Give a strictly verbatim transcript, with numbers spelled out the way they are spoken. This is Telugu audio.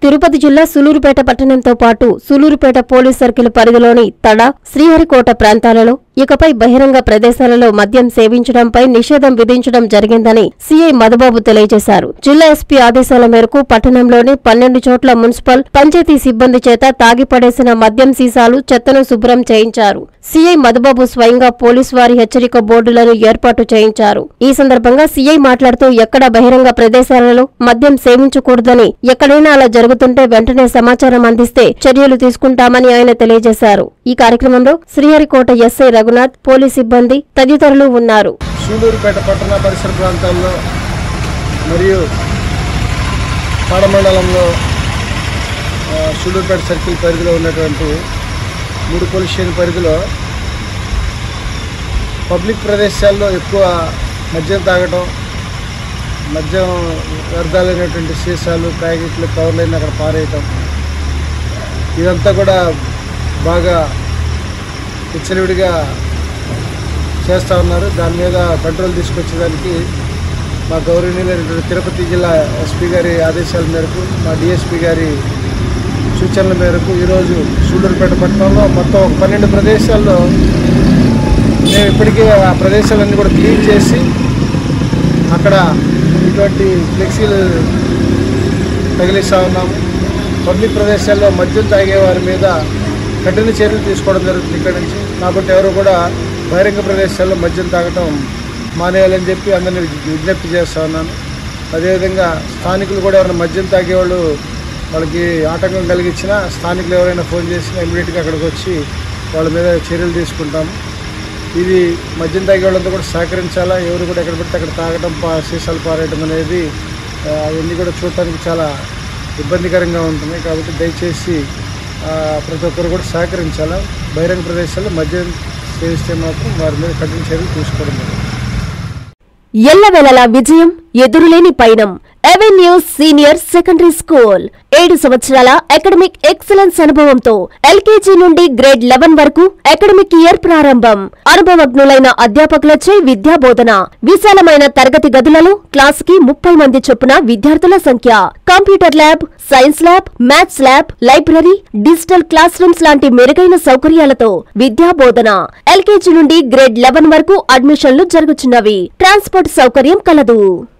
తిరుపతి జిల్లా సూలూరుపేట పట్టణంతో పాటు సూలూరుపేట పోలీస్ సర్కిల్ పరిధిలోని తడ, శ్రీహరికోట ప్రాంతాలలో ఇకపై బహిరంగ ప్రదేశాలలో మద్యం సేవించడంపై నిషేధం విధించడం జరిగిందని సీఐ మధుబాబు తెలియజేశారు. జిల్లా ఎస్పీ ఆదేశాల మేరకు పట్టణంలోని పన్నెండు చోట్ల మున్సిపల్, పంచాయతీ సిబ్బంది చేత తాగిపడేసిన మద్యం సీసాలు, చెత్తను శుభ్రం చేయించారు. సీఐ మధుబాబు స్వయంగా పోలీసు వారి హెచ్చరిక బోర్డులను ఏర్పాటు చేయించారు. ఈ సందర్భంగా సీఐ మాట్లాడుతూ ఎక్కడ బహిరంగ ప్రదేశాలలో మద్యం సేవించకూడదని, ఎక్కడైనా అలా జరుగుతుంటే వెంటనే సమాచారం అందిస్తే చర్యలు తీసుకుంటామని ఆయన తెలియజేశారు. ఈ కార్యక్రమంలో శ్రీహరికోట ఎస్ఐ రఘునాథ్, పోలీస్ సిబ్బంది తదితరులు ఉన్నారు. సూలూరుపేట పట్టణ పరిసర ప్రాంతాల్లో మరియు పాడమండలంలో సూలూరుపేట సర్కిల్ పరిధిలో ఉన్నటువంటి మూడు పోలీస్ స్టేషన్ పరిధిలో పబ్లిక్ ప్రదేశాల్లో ఎక్కువ మద్యం తాగటం, మద్యం వ్యర్థాలైనటువంటి సీసాలు, ప్యాకెట్లు, కవర్లైన అక్కడ పారేయటం, ఇదంతా కూడా బాగా విచ్చలవిడిగా చేస్తూ ఉన్నారు. దాని మీద కంట్రోల్ తీసుకొచ్చేదానికి మా గౌరవనీయులైనటువంటి తిరుపతి జిల్లా ఎస్పీ గారి ఆదేశాల మేరకు, మా డిఎస్పీ గారి సూచనల మేరకు ఈరోజు సూలూరుపేట పట్టణంలో మొత్తం ఒక పన్నెండు ప్రదేశాల్లో మేము ఇప్పటికే ఆ ప్రదేశాలన్నీ కూడా క్లీన్ చేసి అక్కడ ఇటువంటి ఫ్లెక్సీలు తగిలిస్తూ ఉన్నాము. పబ్లిక్ ప్రదేశాల్లో మద్యం తాగే వారి మీద కఠిన చర్యలు తీసుకోవడం జరుగుతుంది ఇక్కడ నుంచి. కాబట్టి ఎవరు కూడా బహిరంగ ప్రదేశాల్లో మద్యం తాగటం మానేయాలని చెప్పి అందరినీ విజ్ఞప్తి చేస్తూ ఉన్నాను. అదేవిధంగా స్థానికులు కూడా ఎవరైనా మద్యం తాగేవాళ్ళు వాళ్ళకి ఆటంకం కలిగించినా స్థానికులు ఎవరైనా ఫోన్ చేసినా ఇమీడియట్గా అక్కడికి వచ్చి వాళ్ళ మీద చర్యలు తీసుకుంటాము. ఇది మద్యం తాగే వాళ్ళంతా కూడా సహకరించాలా. ఎవరు కూడా ఎక్కడ పెడితే అక్కడ తాగడం, పా సీసాలు పారేయడం అనేది అవన్నీ కూడా చూడటానికి చాలా ఇబ్బందికరంగా ఉంటుంది. కాబట్టి దయచేసి ప్రతి ఒక్కరు కూడా సహకరించాలా. బహిరంగ ప్రదేశాల్లో మద్యం సేవిస్తే మాత్రం వారి మీద కఠిన చర్యలు తీసుకోవడం జరుగుతుంది. ఎల్లవేళలా విజయం, ఎదురులేని పయనం. అవెన్యూస్ సీనియర్ సెకండరీ స్కూల్ ఏడు సంవత్సరాల అకాడమిక్ ఎక్సలెన్స్ అనుభవంతో ఎల్కేజీ నుండి గ్రేడ్ లెవెన్ వరకు అకాడమిక్ ఇయర్ ప్రారంభం. అనుభవజ్ఞులైన అధ్యాపకులచే విద్యా బోధన. విశాలమైన తరగతి గదులలో క్లాస్ కి ముప్పై మంది చొప్పున విద్యార్థుల సంఖ్య. Computer lab, science lab, maths lab, library, digital classrooms లాంటి మెరుగైన సౌకర్యాలతో విద్యా బోధన. ఎల్కేజీ నుండి గ్రేడ్ లెవెన్ వరకు అడ్మిషన్లు జరుగుతున్నవి. ట్రాన్స్పోర్ట్ సౌకర్యం కలదు.